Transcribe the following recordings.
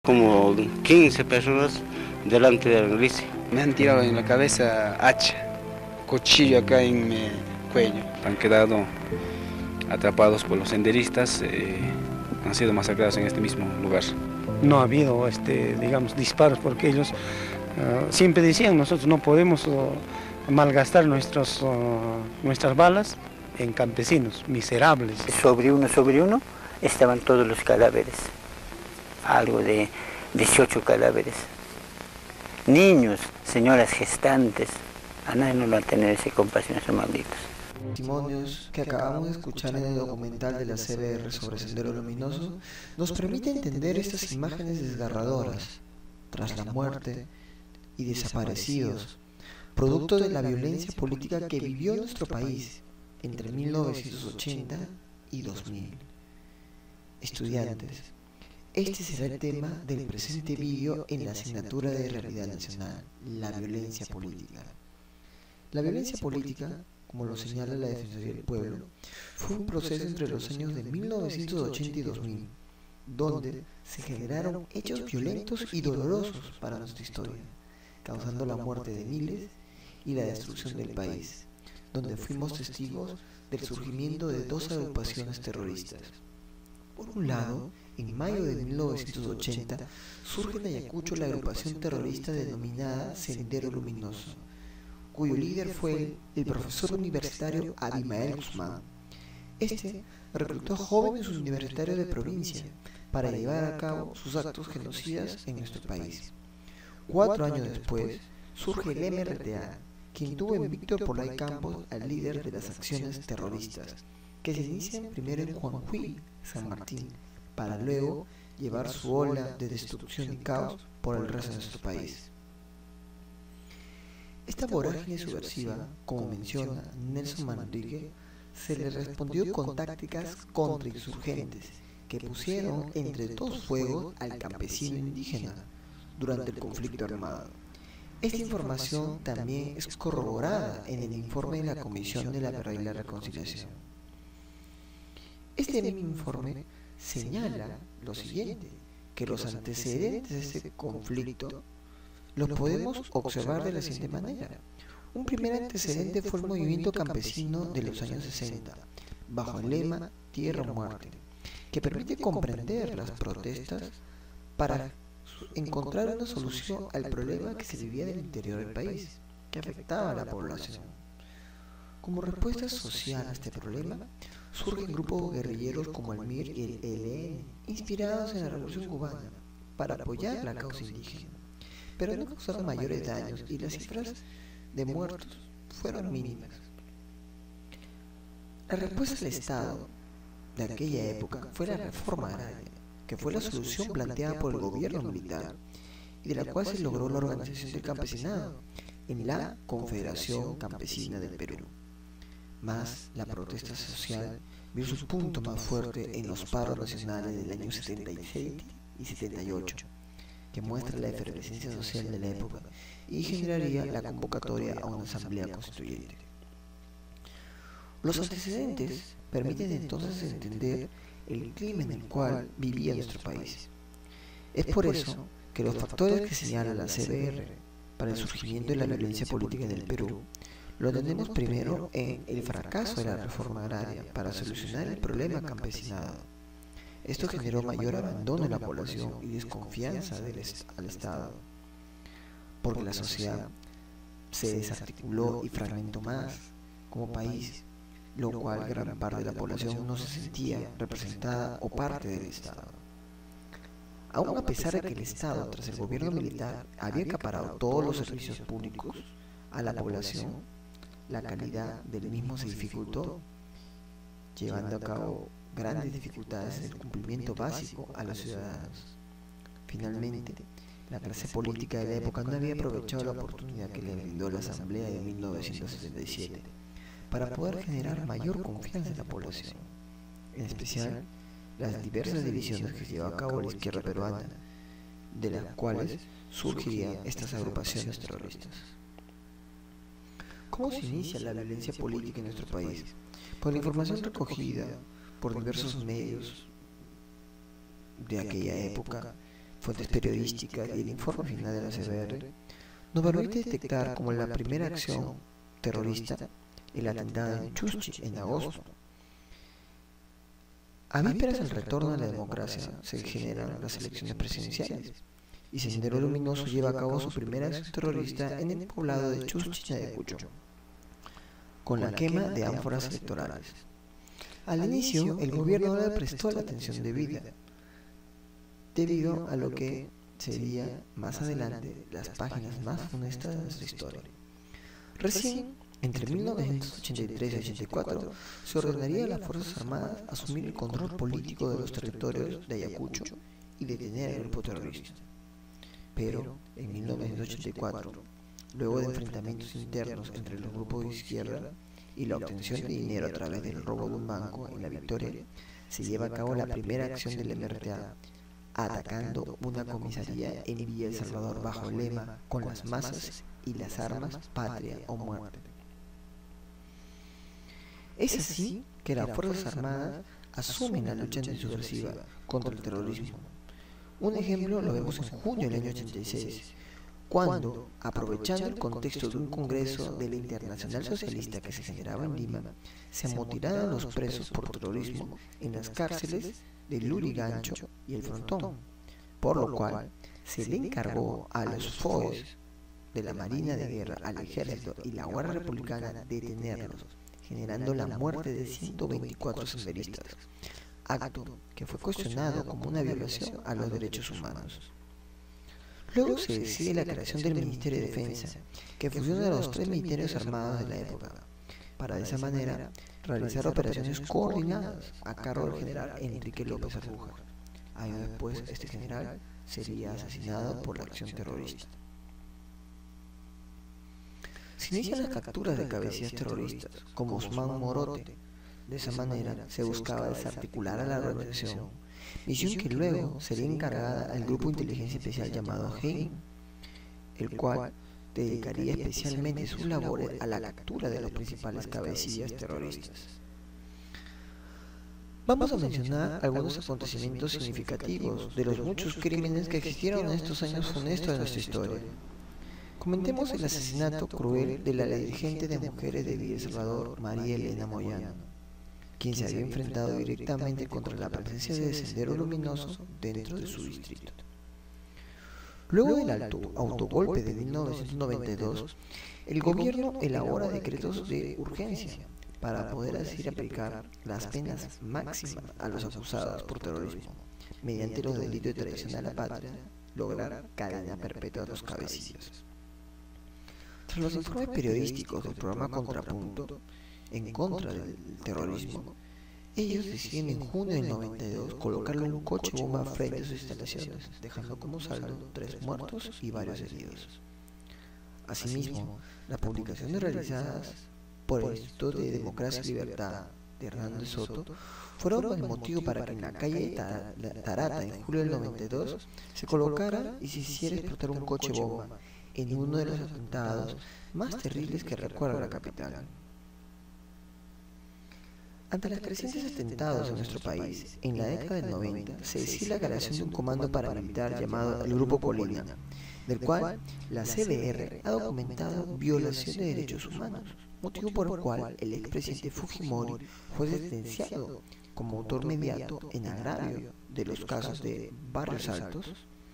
Como 15 personas delante de la iglesia. Me han tirado en la cabeza hacha, cuchillo acá en mi cuello. Han quedado atrapados por los senderistas, han sido masacrados en este mismo lugar. No ha habido, digamos, disparos porque ellos siempre decían, nosotros no podemos malgastar nuestras balas en campesinos miserables. Sobre uno estaban todos los cadáveres, algo de 18 cadáveres. Niños, señoras gestantes, a nadie no lo va a tener ese compasión, esos malditos. Testimonios que acabamos de escuchar en el documental de la CBR sobre Sendero Luminoso nos permite entender estas imágenes desgarradoras tras la muerte y desaparecidos, producto de la violencia política que vivió nuestro país entre 1980 y 2000. Estudiantes, este será el tema del presente vídeo en la asignatura de Realidad Nacional, la violencia política. La violencia política, como lo señala la Defensoría del Pueblo, fue un proceso entre los años de 1980 y 2000, donde se generaron hechos violentos y dolorosos para nuestra historia, causando la muerte de miles y la destrucción del país, donde fuimos testigos del surgimiento de dos agrupaciones terroristas. Por un lado, en mayo de 1980, surge en Ayacucho la agrupación terrorista denominada Sendero Luminoso, cuyo líder fue el profesor universitario Abimael Guzmán. Este reclutó a jóvenes universitarios de provincia para llevar a cabo sus actos genocidas en nuestro país. 4 años después, surge el MRTA, quien tuvo en Víctor Polay Campos al líder de las acciones terroristas, que se inician primero en Juanjuy, San Martín, para luego llevar su ola de destrucción y caos por el resto de nuestro país. Esta vorágine subversiva, como menciona Nelson Manrique, se le respondió con tácticas contrainsurgentes que pusieron entre dos fuegos al campesino indígena durante el conflicto armado. Esta información también es corroborada en el informe de la Comisión de la Verdad y la Reconciliación. Este mismo informe señala lo siguiente, que los antecedentes de este conflicto los podemos observar de la siguiente manera. Un primer antecedente fue el movimiento campesino de los años 60, bajo el lema Tierra o Muerte, que permite comprender las protestas para encontrar una solución al problema que se vivía en el interior del país, que afectaba a la población. Como respuesta social a este problema, surgen grupos guerrilleros como el MIR y el ELN, inspirados en la Revolución Cubana, para apoyar la causa indígena, pero no causaron mayores daños y las cifras de muertos fueron mínimas. La respuesta del Estado de aquella época fue la reforma agraria, que fue la solución planteada por el gobierno militar y de la cual se logró la organización del campesinado en la Confederación Campesina del Perú. Más la protesta social vio su punto más fuerte en los paros nacionales del año 77 y 78, que muestra la efervescencia social de la época y generaría la convocatoria a una asamblea constituyente. Los antecedentes permiten entonces entender el clima en el cual vivía nuestro país. Es por eso que los factores que señala la CBR para el surgimiento de la violencia política en el Perú lo entendemos primero en el fracaso de la reforma agraria para solucionar el problema campesinado. Esto generó mayor abandono de la población y desconfianza al Estado, porque la sociedad se desarticuló y fragmentó más como país, lo cual gran parte de la población no se sentía representada o parte del Estado. Aún a pesar de que el Estado, tras el gobierno militar, había acaparado todos los servicios públicos a la población, la calidad del mismo se dificultó, llevando a cabo grandes dificultades en el cumplimiento básico a los ciudadanos. Finalmente, la clase política de la época no había aprovechado la oportunidad que le brindó la Asamblea de 1977 para poder generar mayor confianza en la población, en especial las diversas divisiones que llevó a cabo la izquierda peruana, de las cuales surgirían estas agrupaciones terroristas. ¿Cómo se inicia la violencia política en nuestro país? Por la información recogida por diversos medios de aquella época, fuentes periodísticas y el informe final de la CBR, nos permite detectar como la primera acción terrorista el atentado en Chuschi en agosto. A vísperas del retorno a la democracia se generan las elecciones presidenciales y Sendero Luminoso lleva a cabo su primera acción terrorista en el poblado de Chuschi, Ayacucho, con la quema de ánforas electorales. Al inicio, el gobierno no le prestó la atención debida, debido a lo que sería más adelante las páginas más funestas de nuestra historia. Recién, entre 1983 y 84, se ordenaría a las Fuerzas Armadas asumir el control político de los territorios de Ayacucho y detener al grupo terrorista. Pero, en 1984, luego de enfrentamientos internos entre los grupos de izquierda y la obtención de dinero a través del robo de un banco en La Victoria, se lleva a cabo la primera acción del MRTA, atacando una comisaría en Villa El Salvador bajo el lema "Con las masas y las armas, patria o muerte". Es así que las Fuerzas Armadas asumen la lucha antisubversiva contra el terrorismo. Un ejemplo lo vemos en junio del año 86, cuando, aprovechando el contexto de un congreso de la Internacional Socialista que se generaba en Lima, se amotinaron los presos por terrorismo en las cárceles de Lurigancho y El Frontón, por lo cual se le encargó a los FOES de la Marina de Guerra, al Ejército y la Guardia Republicana detenerlos, generando la muerte de 124 senderistas, acto que fue cuestionado como una violación a los derechos humanos. Luego se decide la creación del Ministerio de Defensa, que fusiona a los tres ministerios armados de la época, para de esa manera realizar operaciones coordinadas a cargo del general Enrique López Arbuja. Años después, este general sería asesinado por la acción terrorista. Se inician las capturas de cabecillas terroristas, como Osman Morote. De esa manera se buscaba desarticular a la organización, misión que luego sería encargada al grupo de inteligencia especial llamado GEIN, el cual dedicaría especialmente sus labores a la captura de los principales cabecillas terroristas. Vamos a mencionar algunos acontecimientos significativos de los muchos crímenes que existieron en estos años funestos de nuestra historia. Comentemos el asesinato cruel de la dirigente de mujeres de Villa El Salvador, María Elena Moyano, quien se había enfrentado directamente contra la presencia de Sendero Luminoso dentro de su distrito. Luego del autogolpe de 1992, el gobierno elabora decretos de urgencia para poder así aplicar las penas máximas a los acusados por terrorismo, mediante los delitos de traición a la patria, lograr cadena perpetua a los cabecillas. Tras los informes periodísticos del programa Contrapunto en contra del terrorismo, ellos deciden en junio del 92 colocarle un coche bomba frente a sus instalaciones, dejando como saldo 3 muertos y varios heridos. Asimismo, las publicaciones realizadas por el Instituto de Democracia y Libertad de Hernández Soto fueron el motivo para que en la calle Tarata, en julio del 92, se colocara y se hiciera explotar un coche bomba en uno de los atentados más terribles que recuerda la capital. Ante los crecientes atentados en nuestro país, en la década del 90 se decide la creación de un comando paramilitar llamado el Grupo Colina, del cual la CBR ha documentado violación de derechos humanos, motivo por el cual el expresidente Fujimori fue sentenciado como autor mediato en agravio de los casos de Barrios Altos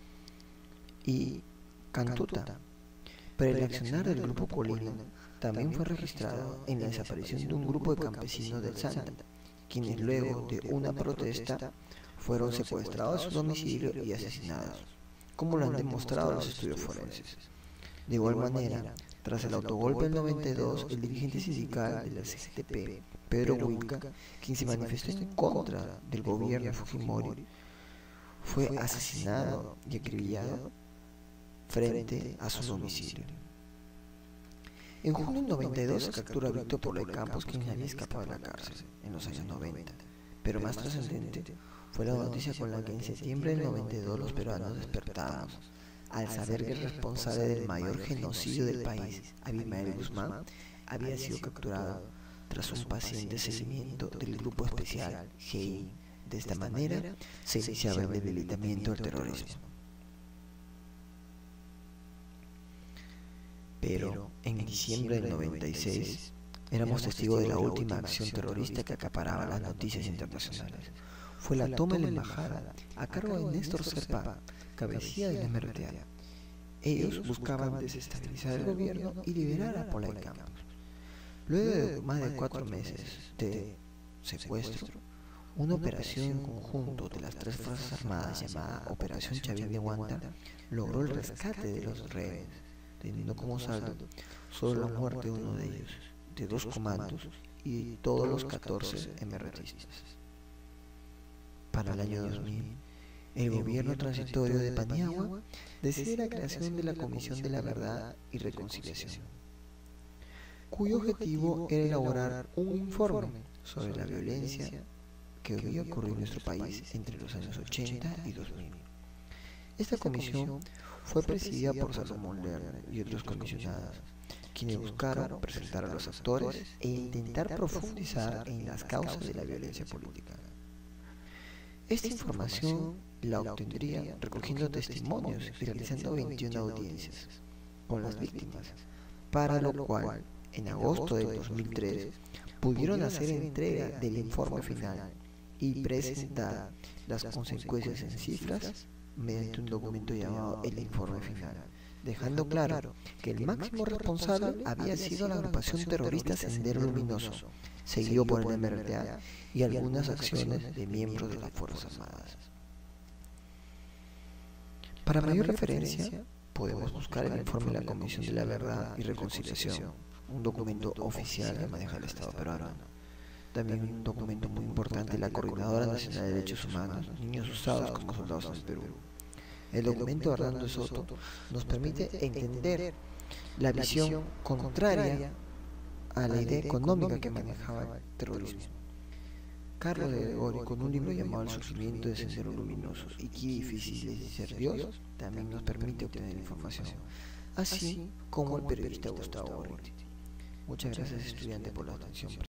y Cantuta. Pero el accionar del Grupo Colina también fue registrado en la desaparición de un grupo de campesinos del Santa, quienes luego de una protesta fueron secuestrados a su domicilio y asesinados, como lo han demostrado los estudios forenses. De igual manera, tras el autogolpe del 92, el dirigente sindical de la CGTP, Pedro Huilca, quien se manifestó en contra del gobierno de Fujimori, fue asesinado y acribillado frente a su domicilio. En junio del 92 se captura a Víctor Poloy Campos, quien había escapado de la cárcel en los años 90, pero más trascendente fue la noticia con la que en septiembre del 92 los peruanos despertábamos, al saber que el responsable del mayor genocidio del país, Abimael Guzmán, había sido capturado tras un paciente seguimiento del Grupo Especial GEIN. De esta manera se iniciaba el debilitamiento del terrorismo. Pero en diciembre del 96 éramos testigos de la última acción terrorista que acaparaba las noticias internacionales. Fue la toma de la embajada a cargo de Néstor Serpa, cabecilla del MRTA. Ellos buscaban desestabilizar el gobierno y liberar a Pola de Campos. Luego de más de 4 meses de secuestro, una operación en conjunto de las 3 Fuerzas Armadas llamada Operación Chavín de Huanta logró el rescate de los rehenes, teniendo como saldo solo la muerte de uno de ellos, de 2 comandos y de todos los 14 MRTistas. Para el año 2000, el gobierno transitorio de Paniagua decide la creación de la Comisión de la Verdad y Reconciliación, cuyo objetivo era elaborar un informe sobre la violencia que había ocurrido en nuestro país entre los años 80 y 2000. Esta comisión fue presidida por Salomón Lerner y otros comisionados, quienes buscaron presentar a los actores e intentar profundizar en las causas de la violencia política. Esta información la obtendría recogiendo testimonios y realizando 21 audiencias con las víctimas, para lo cual, en agosto de 2003, pudieron hacer entrega del informe final y presentar las consecuencias en cifras mediante un documento llamado el informe final, dejando claro que el máximo responsable había sido la agrupación terrorista Sendero Luminoso, seguido por el MRTA y algunas acciones de miembros de las Fuerzas Armadas. Para mayor referencia, podemos buscar el informe de la Comisión de la Verdad y Reconciliación, un documento oficial que maneja el Estado peruano. También un documento muy importante de la Coordinadora Nacional de Derechos Humanos, Niños Usados como Soldados en el Perú. El documento de Hernando de Soto nos permite entender la visión contraria a la idea económica que manejaba el terrorismo. Carlos de Gregorio, con un libro llamado El sufrimiento de Sendero Luminoso y Qué difícil es ser Dios, también nos permite obtener información, así como el periodista Gustavo Borriti. Muchas gracias, estudiante, por la atención.